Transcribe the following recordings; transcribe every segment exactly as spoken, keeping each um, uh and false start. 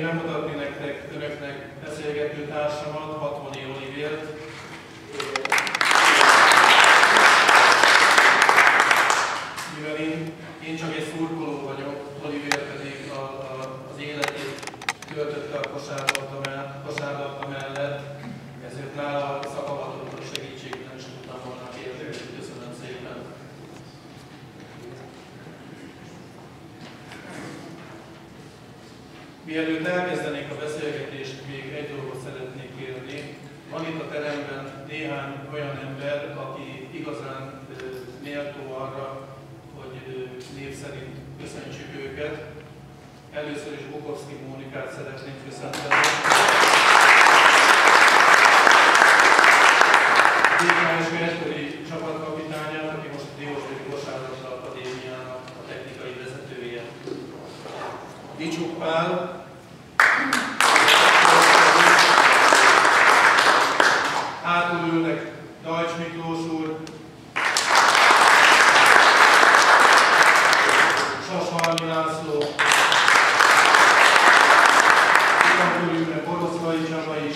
bemutatni nektek, önöknek beszélgető társamat, Hatvani Olivért. Mivel én, én csak egy szurkoló vagyok, Olivér pedig a, a, az életét töltötte a kosárlabda mellett, ezért nála szakavatott segítséget nem is tudtam volna kérni. Köszönöm szépen. Mielőtt elkezdenék a beszélgetést, még egy dolgot szeretnék kérni. Van itt a teremben néhány olyan ember, aki igazán méltó arra, hogy név szerint köszöntsük őket. Először is Bukovszki Mónikát szeretnénk köszönteni. dé ká es egykori csapatkapitányát, aki most a Diósgyőri Kosárlabda Akadémiának a technikai vezetője. Dicsuk Pál. Hátul ülnek Dajcs Miklós úr, Sashalmi László, hátul ülnek Boroszkai Csaba is.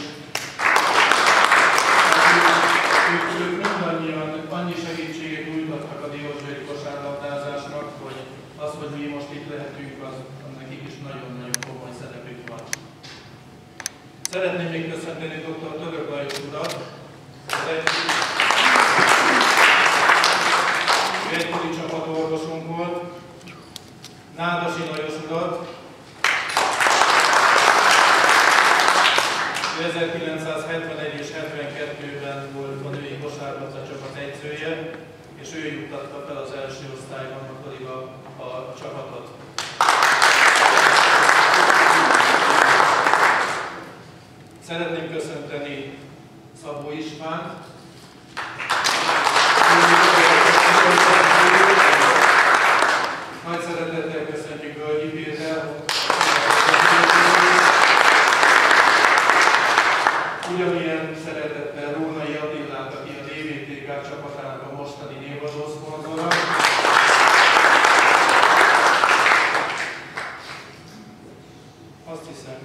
Ők, ők mindannyian annyi segítséget nyújtottak a Diósgyőri kosárlabdázásnak, hogy az, hogy mi most itt lehetünk, az nekik is nagyon-nagyon komoly szerepük van. Szeretném még köszönteni doktor Török Lajos urat, ő egykori csapatorvosunk volt, Nádasi Lajos urat, ő ezerkilencszázhetvenegy és hetvenkettőben volt a női kosárlabda csapat edzője, és ő juttatta fel az első osztályban pedig a, a csapatot. Szeretném köszönteni Szabó Istvánt. Nagy szeretettel köszöntjük Völgyi Péter. Ugyanilyen szeretettel Rónai Attilát, aki a dé vé té ká csapatának a mostani névadó szponzora. Azt hiszem,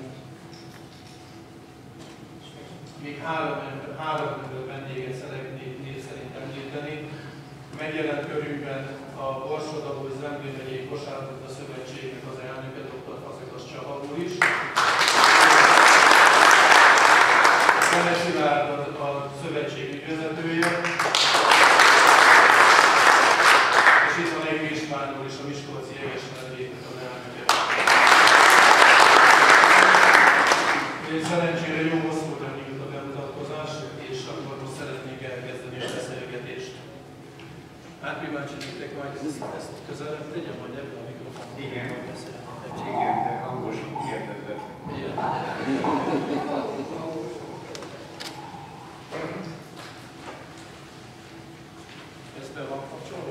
még három, három vendéget szeretnék név szerint említeni. Megjelent körünkben a Borsod-Abaúj-Zemplén megyei Kosárlabda Szövetségnek az elnöke, doktor Fazekas Csaba úr is. Szene Szilárd a szövetség ügyvezetője. És itt van egy István úr is, a Miskolci Jegesmedvéknek az elnöke. Szerencsére jó hosszúra nyújt a bemutatkozás, és akkor most szeretnénk elkezdeni a beszélgetést. Hát kíváncsi lettek majd, ezt közelebb tegyem, vagy ebben a mikrofon? Igen, igen, de hangosan kérdezett. Igen. Ezt be van kapcsolva?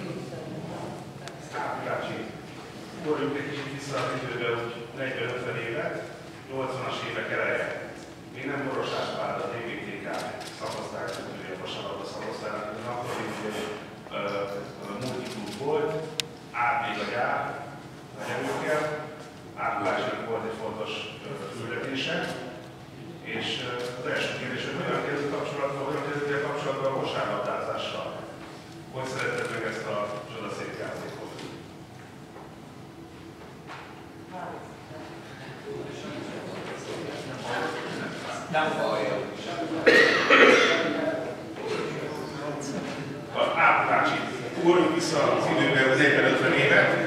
Áprilási. Forrjunk egy kicsit vissza az időbe, úgy negyven-ötven évet, nyolcvanas évek eleje. Még nem Borosás Pál, a dé vé té ká szakaszták, a kosárlabda szakasztának, akkor még multiklub volt, át még a gyár, a nyelőkkel, Áprilásnak volt egy fontos küldetése, és az első kérdés, hogy hogyan kezdődött kapcsolatban, hogyan kezdődött kapcsolatban a kosárlabdázással? Hogy szeretted meg ezt a csodaszép játékot? Nem hallja. Áprilási. Ugorjunk vissza az időben negyven-ötven évet.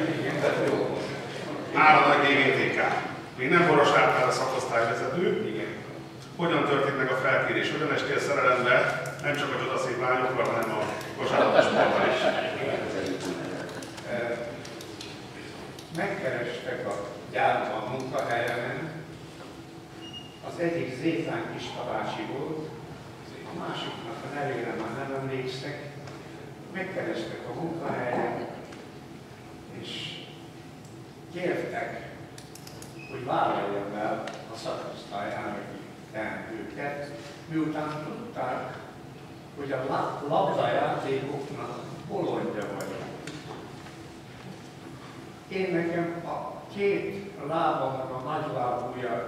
Áll a dé vé té ká. Még nem Boros Árpád a szakosztályvezető. Hogyan történt meg a felkérés? Hogyan estél szerelembe nem csak a csodaszép lányokkal, hanem a kosárlabdasportban is? Megkerestek a gyárban, a munkahelyemen. Az egyik Zéfán Kistavási volt, a másiknak a nevére már nem emlékszek. Megkerestek a munkahelyen, és kértek, hogy vállaljam el a szakosztályelnöki teendőket, miután tudták, hogy a labdajátékoknak bolondja vagyok. Én nekem a két lábamnak a nagylábúja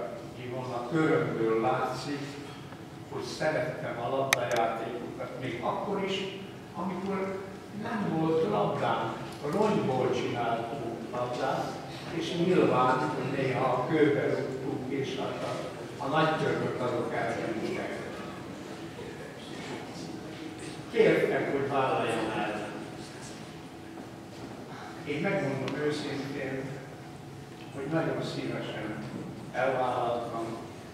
körömből látszik, hogy szerettem a labdajátékokat, még akkor is, amikor nem volt labdánk, rongyból csináltunk labdát, és nyilván, hogy néha a kőbe rúgtunk, és hát a, a nagy török azok elkerültek. Kértek, hogy vállaljam el. Én megmondom őszintén, hogy nagyon szívesen elvállaltam,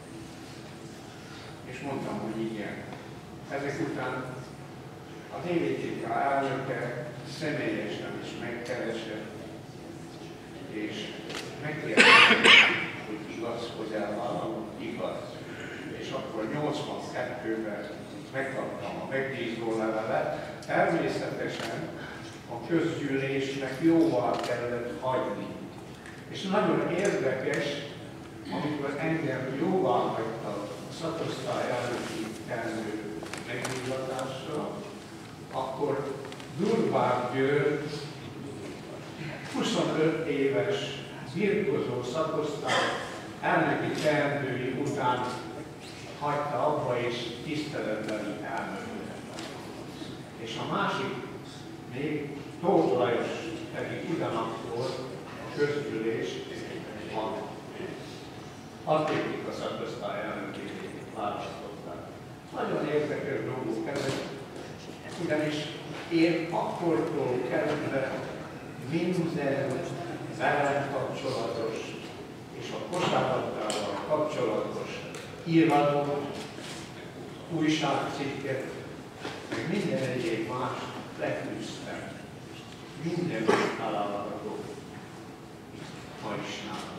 és mondtam, hogy igen. Ezek után a dé vé té ká elnöke személyesen is megkeresett, és megkérdezett, hogy igaz, hogy elvállalom, igaz. És akkor nyolcvankettőben megkaptam a megbízó levelet. Természetesen a közgyűlésnek jóvá kellett hagyni. És nagyon érdekes, amikor engem jóvá hagyta a szakosztály elnöki teendő megbízatásra, akkor Durvár György huszonöt éves birkozó szakosztály elnöki teendői után hagyta abba és tiszteletbeli elnököt. És a másik, még Tóth Lajos pedig ugyanakkor a közgyűlés a atlétika szakosztály elnökévé választották. Nagyon érdekes dolgok ezek, ugyanis én akkortól kezdve minden velem kapcsolatos és a kosárlabdával kapcsolatos iradót, újságcikket, meg minden egyéb más leküzdtem. Minden található ma is nálam.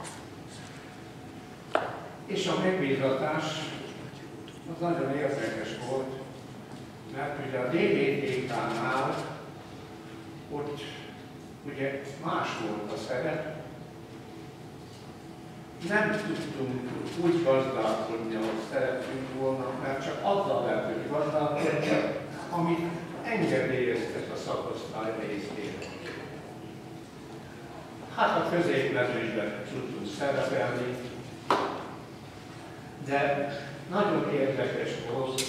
És a megbízatás az nagyon érdekes volt, mert ugye a dé vé té ká-nál ott ugye más volt a szerep, nem tudtunk úgy gazdálkodni, ahogy szerettünk volna, mert csak azzal lehet, hogy gazdálkodni, amit engedélyeztek a szakosztály részére. Hát a középmezőnyben tudtunk szerepelni, de nagyon érdekes volt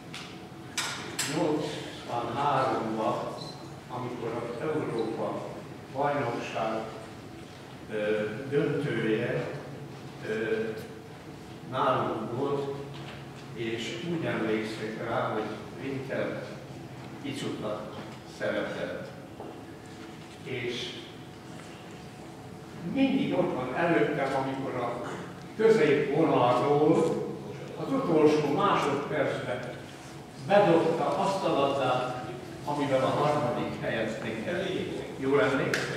nyolcvanháromban, amikor az Európa bajnokság ö, döntője ö, nálunk volt, és úgy emlékszek rá, hogy Winter Icuta szerepelt. És mindig ott van előttem, amikor a középvonalról az utolsó másodpercben bedobta azt a labdát, amivel a harmadik helyezték el. Jól emlékszem?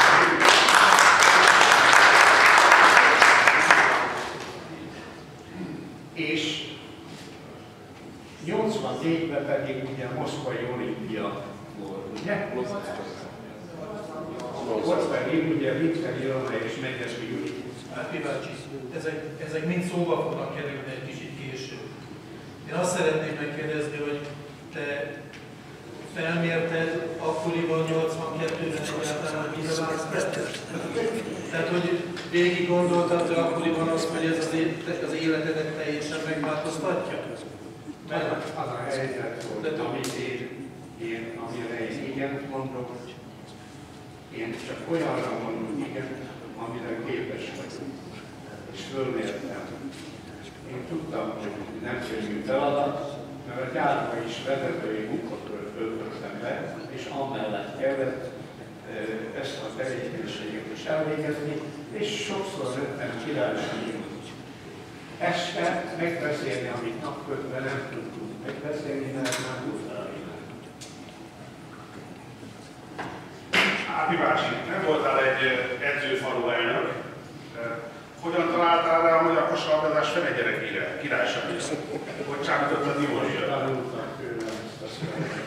És nyolcvannégyben pedig ugye a moszkvai olimpia volt, ugye? Ott pedig ugye Winter Ilona és Megyesi Gyuri. Hát Pivácsi, ezek, ezek mind szóba fognak kerülni egy kicsit később. Én azt szeretném megkérdezni, hogy te felmérted akkoriban nyolcvankettőben egyáltalán, hogy mire választál? Tehát, hogy végig gondoltad, hogy akkoriban az, hogy ez az, é- az életedet teljesen megváltoztatja? Mert az a helyzet volt, amit én, én, amire én igent mondok, én csak olyanra mondok igen, amire képes vagyok. És fölmértem. Én tudtam, hogy nem könnyű feladat, mert a gyárban is vezetői munkakört töltöttem be, és amellett kellett e, ezt a tevékenységet is elvégezni, és sokszor jöttem királysági este megbeszélni, amit napközben nem tudtunk megbeszélni, mert nem tudtam. Ápi bácsi, nem voltál egy edzőfalu elnök. Hogyan találtál rá a magyar kosárlabdázás fene gyerekére, királyságra? Hogy csábítottad Diózsira? Tanultak tőlem ezt a szöveget.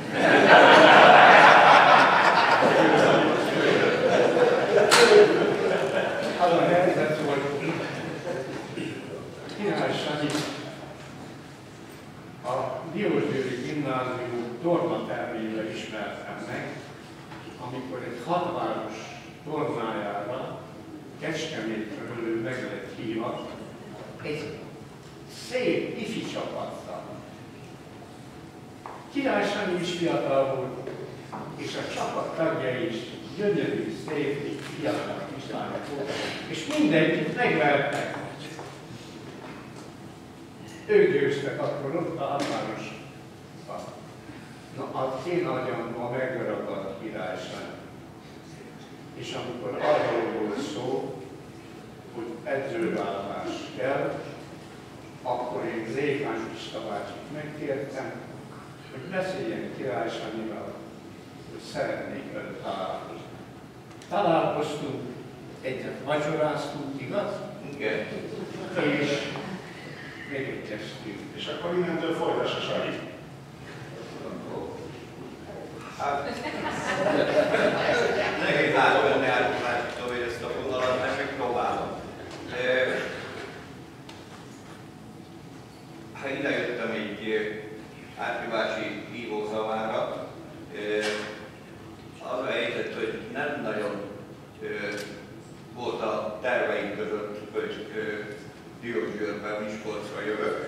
Az a helyzet volt, Király Sanyi a Diósgyőri Gimnázium tornatermébe ismertem meg, amikor egy hatváros tornájára Kecskemétről meg lett hívva egy szép ifi csapattal. Király Sanyi is fiatal volt, és a csapat tagjai is gyönyörű, szép, fiatal kislányok voltak, és mindenkit megvertek. Ők győztek akkor ott a határos. Na, az én agyamban megragadt Király Sanyi. És amikor arról volt szó, hogy edzőváltás kell, akkor én Zékán Pista bácsit megkértem, hogy beszéljen Király Sanyival, hogy szeretnék őt találkozni. Találkoztunk, egyet vacsoráztunk, igaz? Igen. És megegyeztünk. És akkor innentől folytassa Sanyi. Hát, nehéz átvenni átláttól, hogy ezt a vonalat, mert megpróbálom. Ha idejöttem egy Árpi bácsi hívószavára, az a helyzet, hogy nem nagyon volt a terveink között, hogy Diósgyőrben, Miskolcra jövök.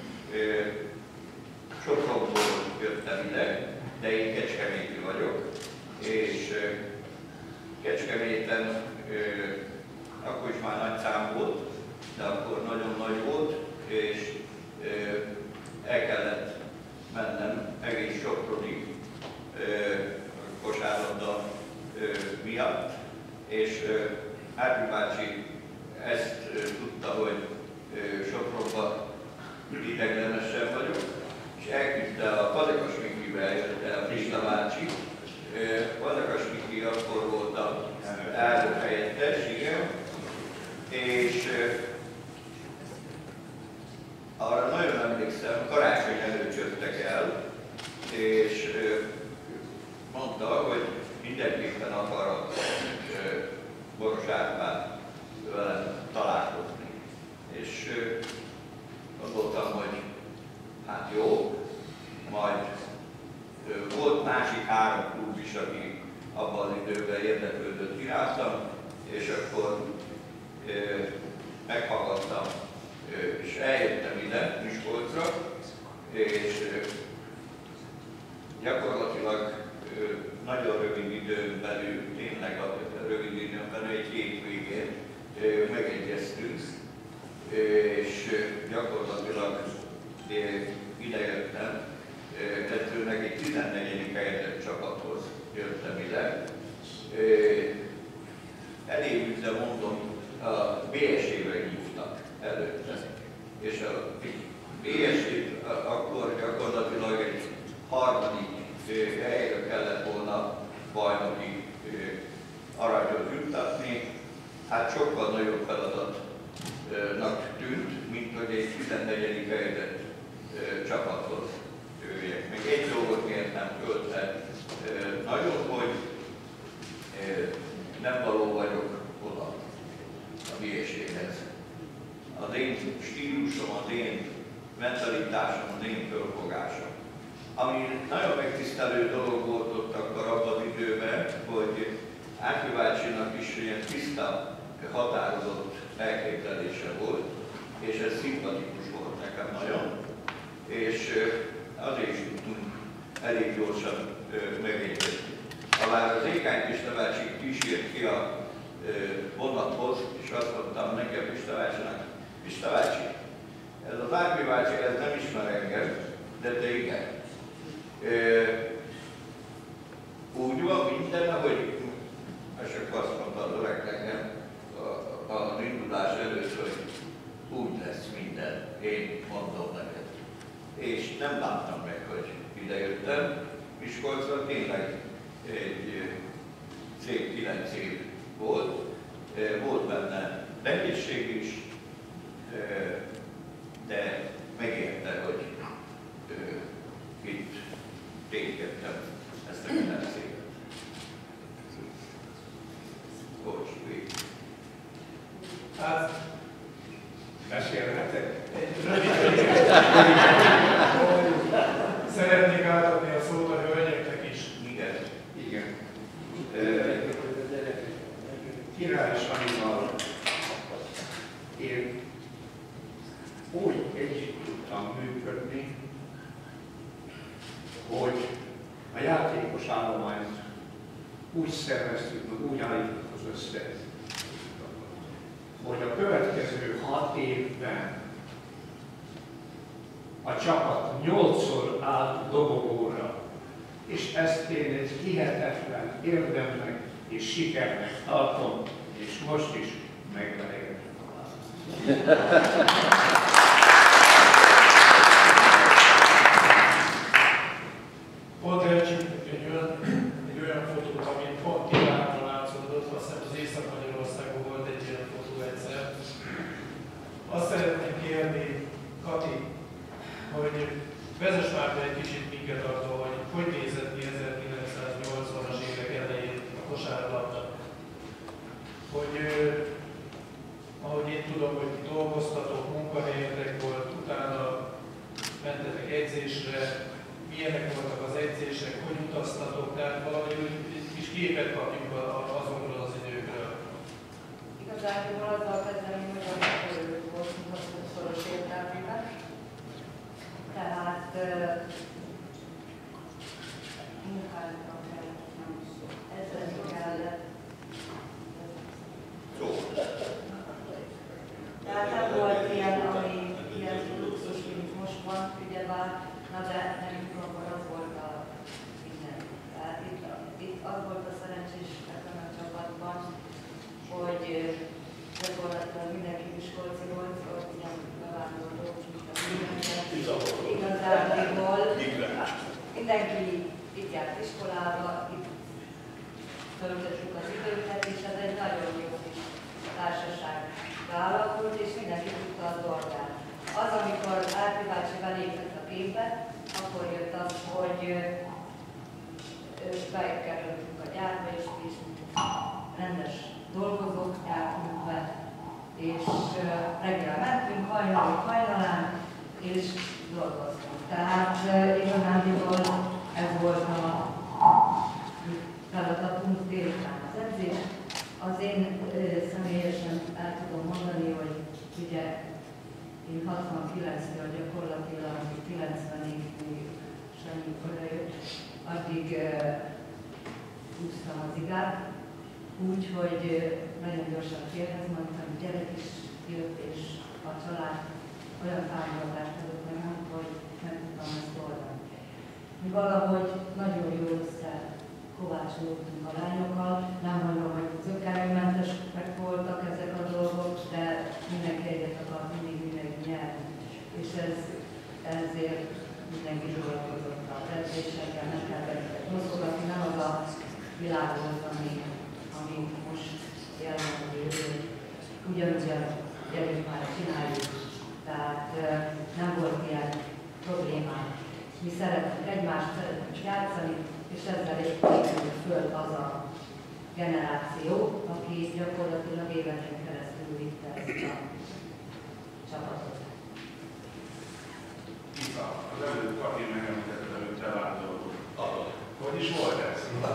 Sokokból jöttem ide, de én kecskeméti vagyok, és Kecskeméten akkor is már nagy szám volt, de akkor nagyon nagy volt, és el kellett mennem egész Sopronig kosárlabda miatt, és Árpi bácsi ezt tudta, hogy Sopronban ideglenesen vagyok, és elküldte a Fazekas Mikibe, eljött el Pista bácsi. Fazekas Miki akkor volt a elnök helyettes, igen, és arra nagyon emlékszem, karácsony előtt jöttek el, és mondta, hogy mindenképpen akar Boros Árpád velem találkozni. És gondoltam, hogy hát jó, majd volt másik három klub is, aki abban az időben érdeklődött irántam, és akkor meghallgattam, és eljöttem ide Miskolcra, és gyakorlatilag nagyon rövid időn belül, tényleg a rövid időn belül, egy hétvégén megegyeztünk, és gyakorlatilag idejöttem, edzőnek egy tizennegyedik helyezett csapathoz jöttem ide. Elég, de mondom, a bé es é-re hívtak előtte. És a bé es é-t akkor gyakorlatilag egy harmadik helyre kellett volna bajnoki aranyot juttatni. Hát sokkal nagyobb feladatnak tűnt, mint hogy egy tizennegyedik helyezett csapathoz jöjjek. Még egy dolgot miért nem fölte nagyon, hogy nem való vagyok oda a bé es é-hez. Az én stílusom, az én mentalitásom, az én fölfogásom. Ami nagyon megtisztelő dolog volt ott akkor abban az időben, hogy Árpi bácsinak is ilyen tiszta, határozott elképzelése volt, és ez szimpatikus volt nekem nagyon, és azért is tudtunk elég gyorsan megegyezni. Habár az Ékány Pista bácsi kísért ki a vonathoz, és azt mondtam nekem Pista bácsinak, Pista bácsi, ez az Árpi bácsi, ez nem ismer engem, de te igen. Úgy van minden, ahogy csak azt mondta az öreg nekem az indulás előtt, hogy úgy lesz minden, én mondom neked. És nem láttam meg, hogy idejöttem. Miskolcra tényleg egy szép kilenc év volt. Volt benne nehézség is, de megérte, hogy itt ténykedtem ezt a kilenc évet. Bocs, végig. Hát, Mesélhetek? szeretnék átadni a szót a hölgyeknek is. Igen. Igen. Király Sanyival én úgy egy tudtam működni, hogy a játékos állományt úgy szerveztük, meg úgy állítottuk össze, hogy a következő hat évben a csapat nyolcszor állt dobogóra, és ezt én egy hihetetlen érdemnek és sikernek tartom, és most is megvelegem. Pont elcsíptünk egy olyan, egy olyan fotót, amit pont Tiláról látszódott, azt hiszem az Észak-Magyarországon volt egy ilyen fotó egyszer. Azt szeretném kérni, Kati, hogy vezess már be egy kicsit minket arra, hogy hogy nézett ki ezerkilencszáznyolcvanas évek elején a kosárlabda. Hogy ahogy én tudom, hogy dolgoztatok, munkahelyetek volt, utána mentetek egyzésre, milyenek voltak az egyzések, hogy utaztatok, tehát valami egy kis képet kapjunk azokról az időkről. Igazából azzal kezdeni, hogy a megfelelő volt hasznoszoros értelmében. Tehát munkára kellett, ezzel kellett. Tehát nem volt ilyen, ami ilyen luxus, mint most van, ugyebár, na de nekünk akkor az volt a minden. Tehát itt, itt az volt a szerencsés ebben a csapatban, hogy gyakorlatilag mindenki Miskolci volt, ott ilyen bevándorlók, mint a mindenki. Igazából mindenki itt járt iskolába, itt töltöttük az időket, és ez egy nagyon jó kis társaság alakult, és mindenki tudta a dolgát. Az, amikor Árpi bácsi belépett a képbe, akkor jött az, hogy bekerültünk a gyárba, és mi is rendes dolgozók jártunk be, és reggel mentünk, hajnalig hajnalán, és dolgoztunk. Tehát igazándiból ez volt a feladatunk, délután az edzés. Az én személyesen el tudom mondani, hogy ugye én hatvankilenctől gyakorlatilag kilencvenig semmi jött, addig húztam az igát, úgyhogy nagyon gyorsan férhez mondtam, gyerek is jött, és a család olyan támogatást adott nekem, hogy meg tudtam ezt oldani. Mi valahogy nagyon jól össze kovácsolódtunk a lányokkal, nem mondom, hogy zökkenőmentesek voltak ezek a dolgok, de mindenki egyet akart mindig mindenki nyerni. És ez, ezért mindenki dolgozott a edzésekkel, nem kell belőle mozgatni, nem az a világ volt, ami, ami most jellemző, ugyanúgy gyerünk már csináljuk, tehát nem volt ilyen problémák. Mi szeretünk egymást, szeretünk játszani, és ezzel építünk föl az a generáció, aki gyakorlatilag éveken keresztül vitte ezt a csapatot. Ica, az előtt Kati megemlítette, hogy te vándoroltál. Hogy is volt ez?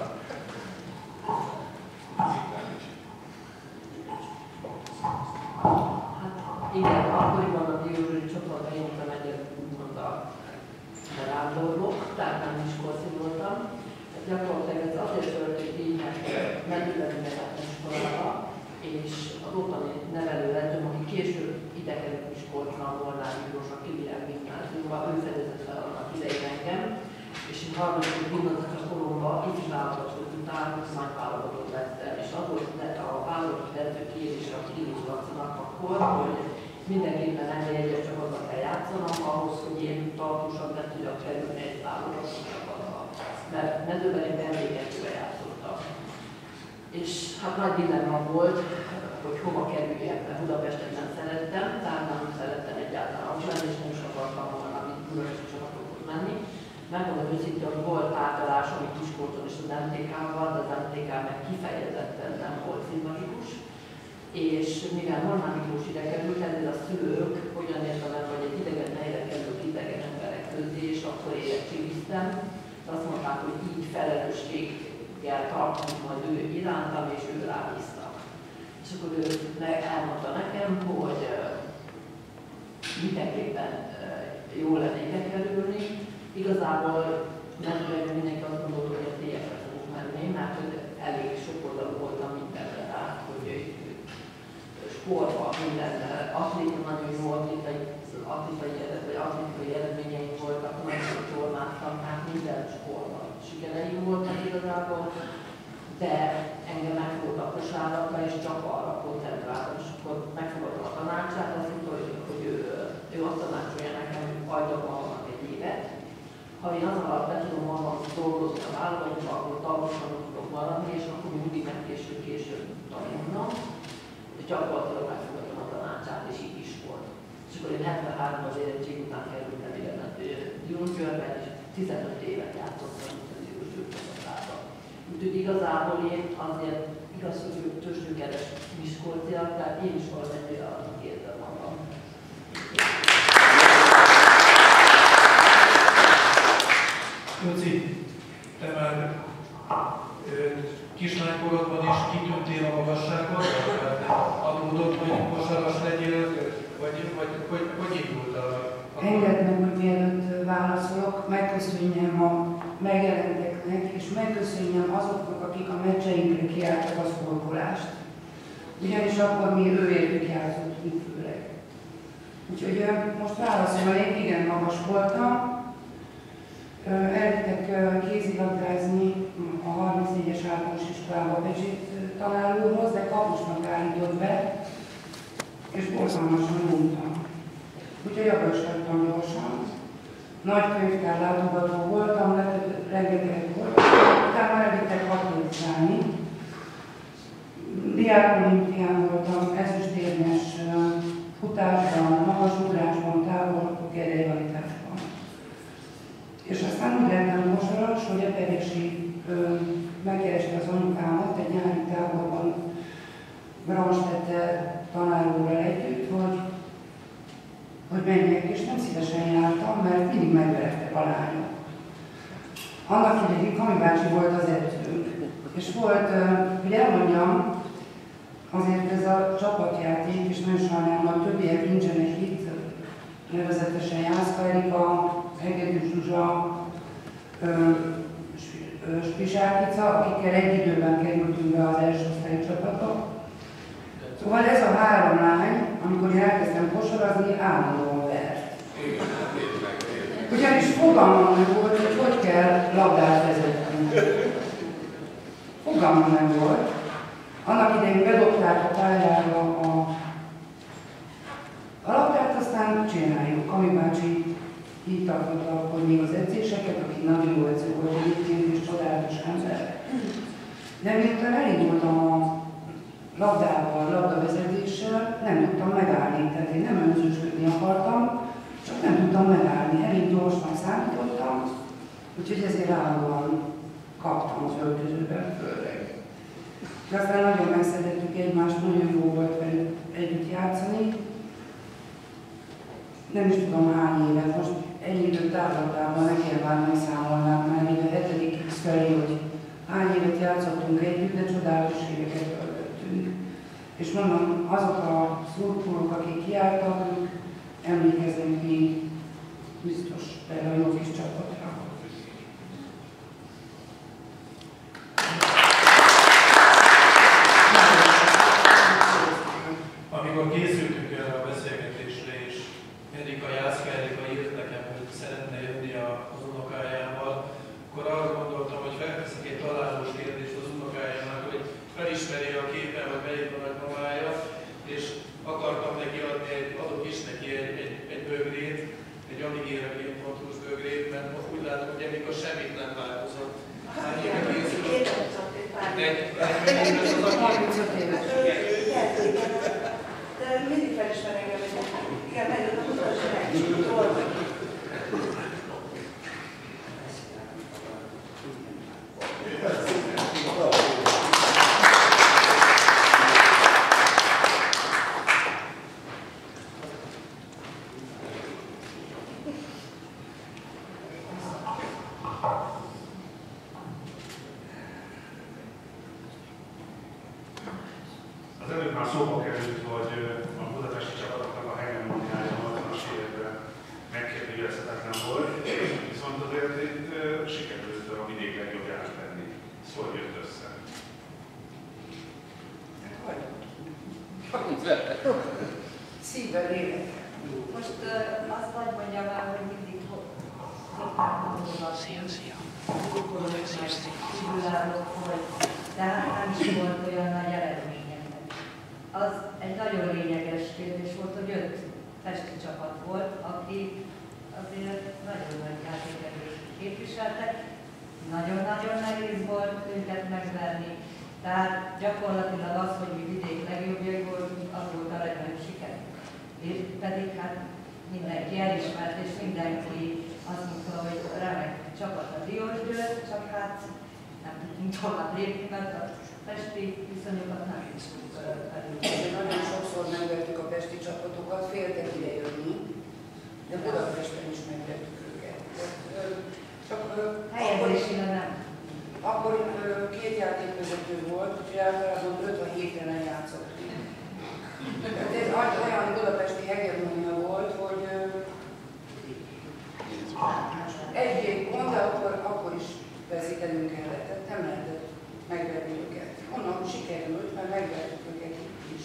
Hát igen, akkoriban a Diózsői csoportban én voltam egyet, úgymond a bevándorlók, tehát nem Miskolci voltam. Gyakorlatilag ez azért történt így, mert medőben bevettem iskolába, és az ottani nevelőedzőm, aki később ide került Miskolcra, a Molnár Miklós, a Kivírák gimnáziumban, ő fedezett fel annak idején engem, és én harmadik gimnazista koromban ifjú válogatott után nagy válogatott lettem, és az volt a válogatott edző kérésre a Kilics Lacinak akkor, hogy mindenképpen ennél egyes csapatban kell játszanom, ahhoz, hogy én tartósan be tudjak kerülni egy válogatott csapatba. Mert mezőben én vendégettőre játszottam. És hát nagy dilemma volt, hogy hova kerüljek, mert Budapestet nem szerettem, tehát nem szerettem egyáltalán ott lenni, és nem is akartam volna, mint budapesti csapatokhoz menni. Megmondom őszintén, hogy volt tárgyalásom itt Miskolcon és az em té ká-val, de az em té ká meg kifejezetten nem volt szimpatikus. És mivel Molnár Miklós ide került, ezért a szülők hogyan értelem, hogy egy idegen helyre került idegen emberek közé, és akkor érettségiztem. Azt mondták, hogy így felelősséggel tartunk majd ő irántam, és ő rábíztak. És akkor ő elmondta nekem, hogy mindenképpen jó lenne ide kerülni. Igazából nem mindenki azt gondolta, hogy a té ef-re fogunk menni, mert hogy elég sok oldalú voltam mindenre rá, hogy sportban minden atléta, nagyon jó atlétai, atlétai, vagy atlétai eredményeim voltak, nagyon jól láttam, hát minden sportban sikereim voltak igazából, de engem megfogott a kosárlabda, és csak arra koncentráltam, és akkor megfogadtam a tanácsát, azt mondta, hogy, hogy ő, ő azt tanácsolja nekem, hogy adjak magamnak egy évet. Ha én az alatt be tudom magam dolgozni a vállalatban, akkor tavasan tudok maradni, és akkor mindig meg később, később tanulnom. És gyakorlatilag megfogadtam a tanácsát, és így is volt. És akkor én hetvenháromban az érettség után kerültem ide, mert juniorben is tizenöt évet játszottam az idősültözatában. Úgyhogy igazából én azért igaz, hogy tőzsdőkeres miskolciak, tehát én is valamennyire annak érzem magam. Jóci, te már kislánykorodban is kitűntél a magasságban, tehát adódott, hogy kosaras legyél, vagy, vagy hogy, hogy indult a... a... Engedd meg, hogy mielőtt válaszolok, megköszönjem a megjelenteknek, és megköszönjem azoknak, akik a meccseinkre kiálltak a szurkolást. Ugyanis akkor mi őértük játszottunk főleg. Úgyhogy most válaszolnék, igen magas voltam. Elvittek kézilabdázni a harmincnégyes általános iskolába Pecsit tanár úrhoz, de kapusnak állított be, és borzalmasan mondtam. Úgyhogy abba is hagytam gyorsan. Nagy könyvtár látogató voltam, rengeteg volt, utána elvittek atlétizálni. Diákolimpián voltam, ezüstérmes futásban, magasugrásban, távolok, erejvalitásban. És aztán úgy lettem kosaras, hogy a Peresi megkereste az anyukámat egy nyári táborban Brandstetter tanár úrral együtt, hogy, hogy menjek, és nem szívesen jártam, mert mindig megverettek a lányok. Annak idején Kami bácsi volt az edzőnk, és volt, hogy elmondjam, azért ez a csapatjáték, és nagyon sajnálom, hogy többiek nincsenek itt, nevezetesen Jászka Erika, Hegedűs Zsuzsa, Spisákica, akikkel egy időben kerültünk be az első osztályú csapatba. Szóval ez a három lány, amikor én elkezdtem kosarazni, állandóan vert. Ugyanis fogalmam nem volt, hogy hogy kell labdát vezetni. Fogalmam nem volt. Annak idején bedobták a pályára a, a labdát, aztán csináljuk. Kami bácsi így tartotta akkor még az edzéseket, aki nagyon jó edző volt egyébként, és csodálatos ember. De miután elindultam a labdával, labdavezetéssel, nem tudtam megállni, tehát én nem önzősködni akartam, csak nem tudtam megállni. Elég gyorsnak számítottam, úgyhogy ezért állandóan kaptam az öltözőben főleg. De aztán nagyon megszerettük egymást, nagyon jó volt velük együtt játszani. Nem is tudom hány évet, most ennyi időt távlatában ne kell már megszámolnák, mert még a hetedik X felé, hogy hány évet játszottunk együtt, de csodálatos éveket töltöttünk. És mondom, azok a szurkolók, akik kiálltak, ők emlékeznek még biztos erre a jó kis csapatra. Amikor készültünk erre a beszélgetésre, és Erika, Jászka Erika írt nekem, hogy szeretne jönni az unokájával, akkor arra gondoltam, hogy felteszek egy találós kérdést az unokájának, hogy felismeri a képen, hogy melyik a nagymamája, és akartam neki adni, egy, adok is neki egy, egy, egy bögrét, egy Amigéra két pont húsz bögrét, mert úgy látom, hogy Erika semmit nem változott. Hány éve készült? Egy, egy éves az a harmincöt éves. De mindig felismer engem, hogy igen, megyünk a mutatásra, hogy dolgok. Szívvel élek. Most uh, azt vagy mondjam el, hogy mindig szokták tanulnak, kívülállók, hogy tehát nem is volt olyan nagy eredmények. Az egy nagyon lényeges kérdés volt, hogy öt festi csapat volt, aki azért nagyon nagy játékerőt képviseltek. Nagyon-nagyon nehéz volt őket megverni. Tehát gyakorlatilag az, hogy mi vidék legjobbjai voltunk, az volt a legnagyobb siker. És pedig hát mindenki elismert, és mindenki azt mondta, hogy remek csapat a Diósgyőr, csak hát nem tudtunk tovább lépni, mert a pesti viszonyokat nem tudtunk felülni. Nagyon sokszor megvertük a pesti csapatokat, féltek ide jönni, de Budapesten is megvertük őket. Csak helyezésére nem. Akkor két játékvezető volt, úgyhogy általában öt vagy hétre nem játszottunk. Ez olyan budapesti hegemónia volt, hogy egy-két pont, de akkor, akkor is veszítenünk kellett, tehát nem lehetett megverni őket. Onnan sikerült, mert megvertük őket itt is.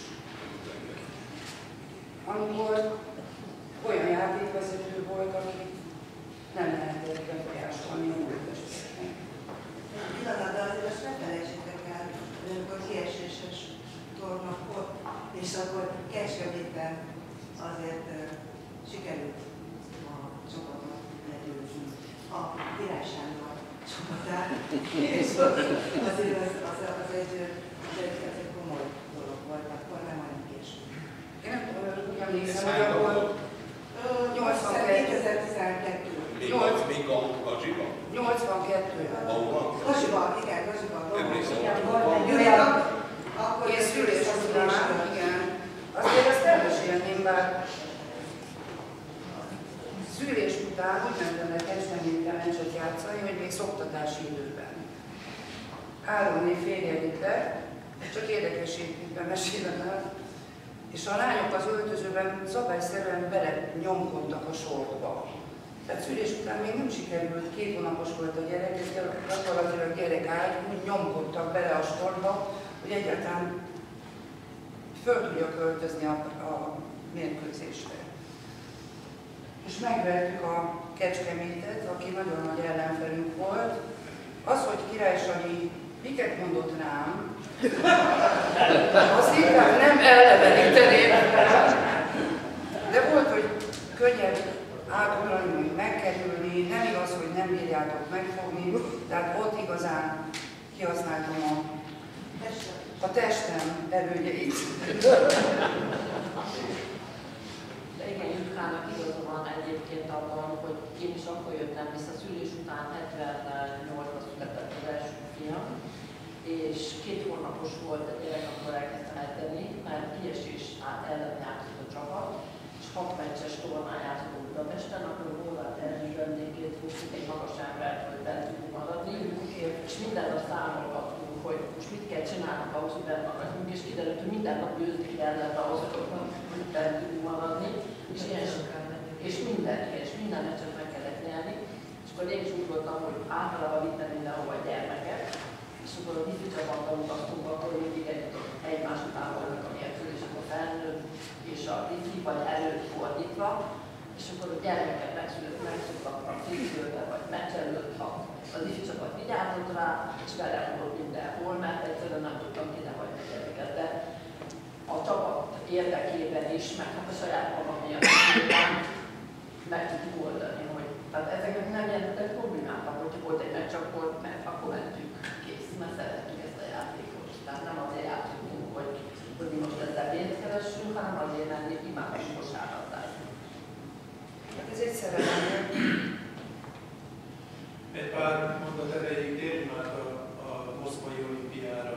Amikor olyan játékvezető volt, aki nem lehetett befolyásolni a Budapestieknek. Pillanat, de azért azt ne felejtsétek el, hogy amikor kieséses torna volt, és akkor Kecskeméten azért uh, sikerült a csapatot legyőzni, a Király Sándor csapatát, és azért az, az, az, egy, az, egy, az egy komoly dolog volt, akkor nem olyan később. Én nem tudom, hogy úgy emlékszem, hogy akkor kétezer-tizenkettő. Még a Gazsiba? nyolcvankettőben. Gazsiba, igen, Gazsiba. Emlékszem. Akkor Én szülés után, igen. Azért azt elmesélném, bár szülés után úgy mentem le Kecskemétre meccset játszani, hogy még szoktatási időben. Áronné férjelitte, csak érdekességben mesélem el, és a lányok az öltözőben szabályszerűen bele nyomkodtak a sorba. Tehát szülés után még nem sikerült, két hónapos volt a gyerek, és gyakorlatilag gyerek ágy, úgy nyomkodtak bele a sorba, hogy egyáltalán föl tudja költözni a, a mérkőzésre. És megvertük a Kecskemétet, aki nagyon nagy ellenfelünk volt. Az, hogy Király Sanyi miket mondott rám, azt inkább nem eleveníteném fel, de volt, hogy könnyebb átugrani, megkerülni, nem igaz, hogy nem bírjátok megfogni, tehát ott igazán kihasználtam a, a testem erőnyeit. De igen, Jutkának igaza van egyébként abban, hogy én is akkor jöttem vissza szülés után, hetvennyolcban született az első fiam, és két hónapos volt a gyerek, akkor elkezdtem edzeni, mert kiesés ellen játszott a csapat, és hat meccses tornán játszott Budapesten, akkor a Horváth Erzsébet vendégét húztuk egy magasságrát, hogy bent tudunk maradni, és minden nap számolgattunk, hogy most mit kell csinálnunk ahhoz, hogy bent maradjunk, és kiderült, hogy minden nap győzni kellett ahhoz, hogy bent tudunk maradni, és, ilyen, és minden, és minden meccset meg kellett nyerni, és akkor én is úgy voltam, hogy általában vittem mindenhova a gyermeket, és akkor a vízi csapattal utaztunk, akkor mindig egy, egymás után voltak a mérkőzések, a felnőtt és a vízi, vagy előtt fordítva, és akkor a gyermeket megszülött, megszoktak vízbőle, vagy meccs előtt, ha az vízi csapat vigyázott rá, és velem volt mindenhol, mert egyszerűen nem tudtam kinehagyni a gyereket, de a csapat érdekében is, meg hát a saját magam miatt meg tudtuk oldani, hogy tehát ezeket nem jelentettek problémákat, hogyha volt egy meccs, akkor, mert akkor mentünk kész, mert szerettük ezt a játékot. Tehát nem azért játszottunk, hogy, hogy mi most ezzel pénzt keressünk, hanem azért, mert mi imádunk kosárlabdázni. Ez egy szerelem. Egy pár mondat erejéig térjünk át a, a moszkvai olimpiára.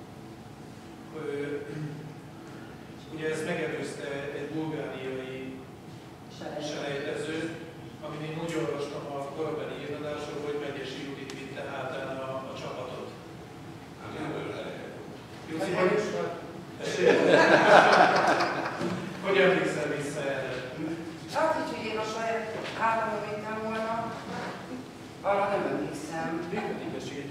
Ugye ezt megelőzte egy bulgáriai selejtező, amin én úgy olvastam a korabeli írnadásról, hogy Megyesi Judit vitte hátán a, a csapatot. Jussi, hogy emlékszel vissza erre? Hát így, hogy én a saját államon vittem volna, arra nem emlékszem.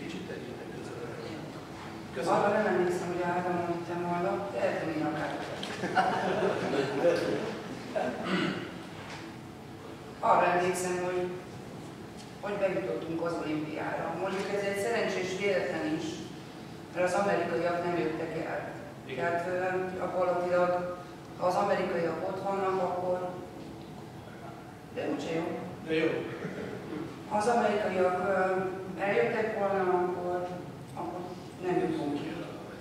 Arra nem emlékszem, hogy államon vittem volna, de eltenni akár. Arra emlékszem, hogy, hogy bejutottunk az olimpiára. Mondjuk ez egy szerencsés véletlen is, mert az amerikaiak nem jöttek el. Tehát gyakorlatilag, ha az amerikaiak ott vannak, akkor... De úgyse jó. De jó. Ha az amerikaiak eljöttek volna, akkor, akkor nem jutunk ki.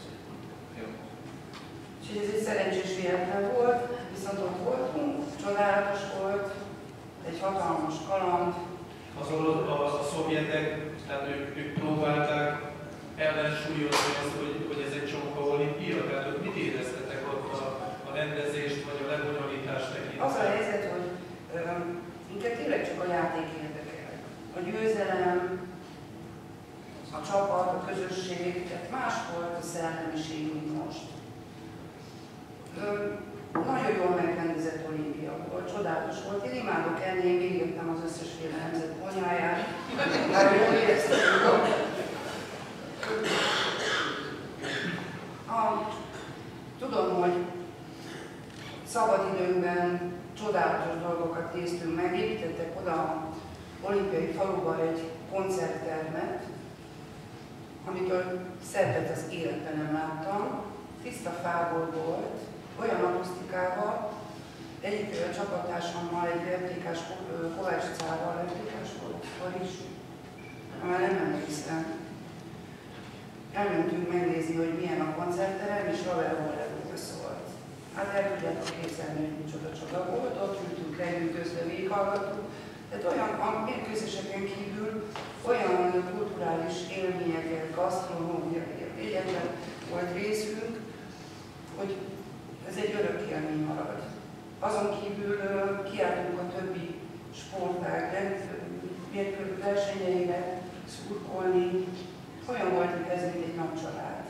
És ez egy szerencsés véletlen volt, viszont ott voltunk, csodálatos volt, egy hatalmas kaland. Az orosz, a, a szovjetek, tehát ők, ők próbálták ellensúlyozni azt, hogy, hogy ez egy csonka olimpia, tehát ők mit éreztetek ott a, a rendezést, vagy a lebonyolítást tekintve? Az a helyzet, hogy ö, minket tényleg csak a játék érdekel. A győzelem, a csapat, a közösség, tehát más volt a szellemiség, mint most. Ö, nagyon jól megrendezett olimpia volt, csodálatos volt. Én imádok enni, én végigjöttem az összesféle nemzet konyháját. Már jól éreztem. A, tudom, hogy szabadidőnkben csodálatos dolgokat néztünk meg, építettek oda a olimpiai faluba egy koncerttermet, amitől szebbet az életben nem láttam. Tiszta fából volt, olyan akusztikával, egyik csapattársammal, egy replikás Kovács Cával, replikás volt is, már nem emlékszem. Elmentünk megnézni, hogy milyen a koncertterem, és Ravel Hollywoodra szólt. Hát el tudjátok képzelni, hogy micsoda csoda volt, ott ültünk, leültözve, végighallgattuk. Tehát olyan, a mérkőzéseken kívül olyan kulturális élményekkel, gasztronómiai élményekkel volt részünk, hogy ez egy örök élmény marad. Azon kívül kiálltunk a többi sportág versenyeire szurkolni. Olyan volt, hogy ez mint egy nagy család.